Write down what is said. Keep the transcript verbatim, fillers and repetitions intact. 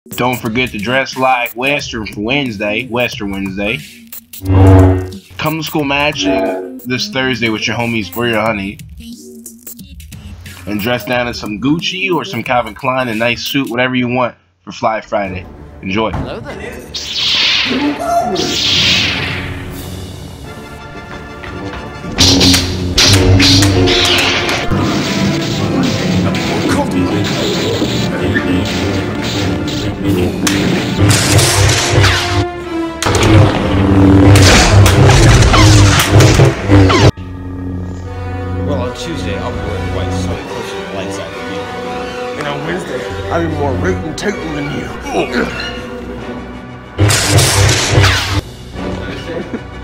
Don't forget to dress like Western for Wednesday, Western Wednesday. Come to school matching this Thursday with your homies or your honey. And dress down in some Gucci or some Calvin Klein, a nice suit, whatever you want for Fly Friday. Enjoy. Hello there. Well, on Tuesday, I'll be wearing white so close to the light side of you. And on Wednesday, I'll be more rootin' tootin' than you.